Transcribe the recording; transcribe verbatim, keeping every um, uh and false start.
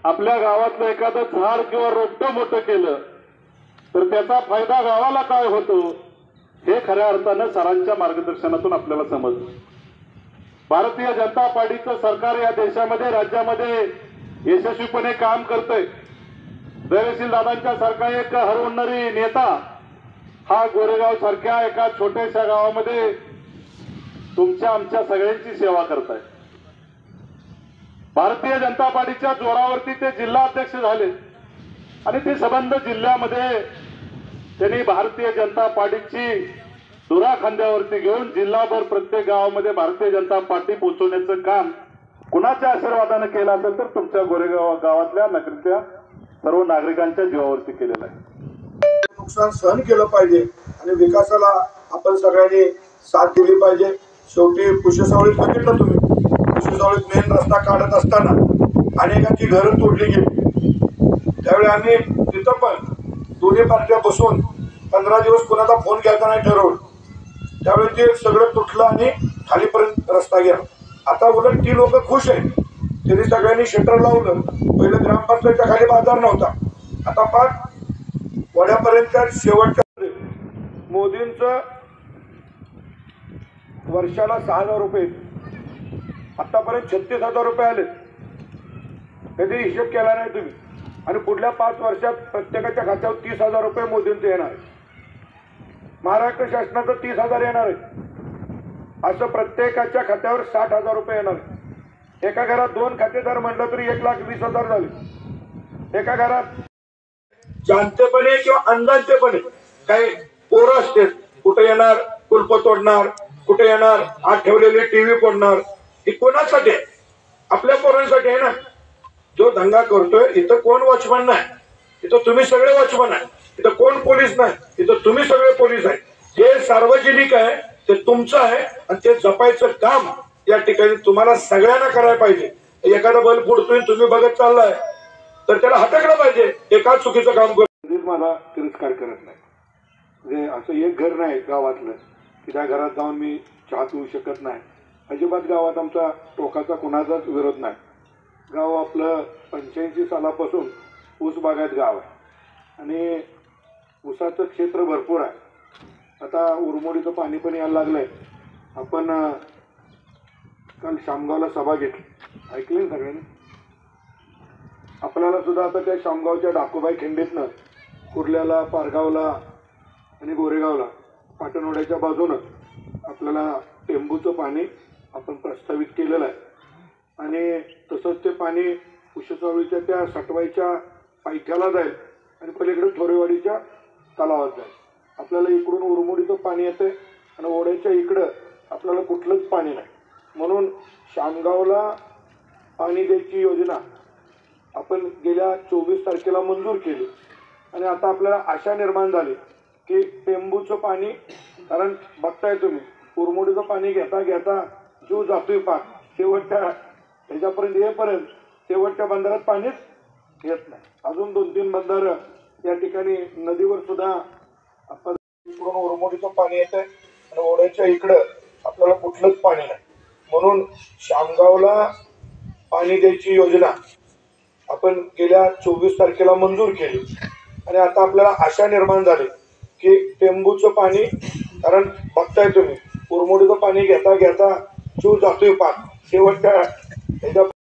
आपल्या गावातलं एखादं झाड किंवा रोपटं मोठं केलं तर त्याचा फायदा गावाला काय होतो हे खऱ्या अर्थानं सरांच्या मार्गदर्शनातून आपल्याला समजलं। भारतीय जनता पार्टीचं सरकार या देशामध्ये राज्यामध्ये यशस्वीपणे काम करतंय। धैर्यशील दादांच्या सारखा एक हरवणारी नेता हा गोरेगाव सारख्या एका छोट्याशा गावामध्ये तुमच्या आमच्या सगळ्यांची सेवा करताय। भारतीय जनता पार्टीच्या जोरावरती ते जिल्हा अध्यक्ष झाले आणि ते संबंध जिल्ह्यामध्ये त्यांनी भारतीय जनता पार्टीची धुरा खांद्यावरती घेऊन जिल्हाभर प्रत्येक गावामध्ये भारतीय जनता पार्टी पोहोचवण्याचं काम कुणाच्या आशीर्वादाने केलं असेल तर तुमच्या गोरेगाव गावातल्या नगरीच्या सर्व नागरिकांच्या जीवावरती केलेलं आहे। नुकसान सहन केलं पाहिजे आणि विकासाला आपण सगळ्यांनी साथ दिली पाहिजे। शेवटी पुशेसावळीत बघितलं तुम्ही, पुशेसावळीत मेन रस्ता काढत असताना अनेकांची घरं तोडली गेली। त्यावेळी आम्ही तिथं पण दोन्ही पार्ट्या बसून पंधरा दिवस कोणाचा फोन घ्यायचा नाही ठरवलं। त्यावेळी ते सगळं तुटलं आणि खालीपर्यंत रस्ता गेला। आता उलट ती लोक खुश आहेत, त्यांनी सगळ्यांनी शटर लावलं। पहिलं ग्रामपंचायतच्या खाली बाजार नव्हता, आता पाच वड्यापर्यंत शेवटच्या मोदींचं वर्षाला सहा हजार रुपये आतापर्यंत छत्तीस हजार रुपये आले। कधी हिशोब केला नाही तुम्ही आणि पुढल्या पाच वर्षात प्रत्येकाच्या खात्यावर तीस हजार रुपये मोदींचे येणार आहे। महाराष्ट्र शासनाचं तीस हजार येणार आहे, असं प्रत्येकाच्या खात्यावर साठ हजार रुपये येणार आहे। एका घरात दोन खातेदार म्हणलं तरी एक लाख वीस हजार झाले। एका घरात जाणतेपणे किंवा अंदाजतेपणे काही पोरं असते, कुठे येणार कुलप तोडणार, कुठे येणार आत ठेवलेली टीव्ही फोडणार। ही कोणासाठी? आपल्या पोरांसाठी आहे ना। जो दंगा करतोय इथं कोण वॉचमन नाही, इथं तुम्ही सगळे वॉचमन आहे। इथं कोण पोलीस नाही, इथं तुम्ही सगळे पोलीस आहे। जे सार्वजनिक आहे ते तुमचं आहे आणि ते जपायचं काम या ठिकाणी तुम्हाला सगळ्यांना करायला पाहिजे। एखादा बल फुटतोय तुम्ही बघत चाललाय तर त्याला हटकलं पाहिजे। एका चुकीचं काम करून मला तिरस्कार करत नाही। म्हणजे असं एक घर नाही गावातलं की त्या घरात जाऊन मी चहा पिऊ शकत नाही। अजिबात गावात आमचा टोकाचा कुणाचाच विरोध नाही। गाव आपलं पंच्याऐंशी सालापासून ऊस बागायत गाव आहे आणि ऊसाचं क्षेत्र भरपूर आहे। आता उरमोडीचं पाणी पण यायला लागलंय। आपण काल शामगावला सभा घेतली, ऐकली ना सगळ्यांनी? आपल्याला सुद्धा आता त्या शामगावच्या डाकूबाई खिंडीतनं कुर्ल्याला, पारगावला आणि गोरेगावला पाटणवड्याच्या बाजूनं आपल्याला टेंबूचं पाणी आपण प्रस्तावित केलेलं आहे आणि तसंच ते पाणी पुशेसावळीच्या त्या सटवाईच्या पायथ्याला जाईल आणि पलीकडे थोरेवाडीच्या तलावात जाईल। आपल्याला इकडून उरमोडीचं पाणी येते आणि ओढ्याच्या इकडं आपल्याला कुठलंच पाणी नाही, म्हणून शामगावला पाणी द्यायची योजना आपण गेल्या चोवीस तारखेला मंजूर केली आणि आता आपल्याला आशा निर्माण झाली की टेंबूचं पाणी, कारण बघताय तुम्ही उरमोडीचं पाणी घेता घेता जीव जातोय पाक, शेवटच्या ह्याच्यापर्यंत येईपर्यंत शेवटच्या बंधारात पाणीच येत नाही। अजून दोन तीन बंधार या ठिकाणी नदीवर सुद्धा आपण इकडून उरमोडीचं पाणी येतंय आणि ओढ्याच्या इकडं आपल्याला कुठलंच पाणी नाही, म्हणून शामगावला पाणी द्यायची योजना आपण गेल्या चोवीस तारखेला मंजूर केली आणि आता आपल्याला आशा निर्माण झाली की टेंबूचं पाणी, कारण बघताय तुम्ही उरमोडीचं पाणी घेता घेता जीव जातोय पाक, शेवटच्या ह्याच्या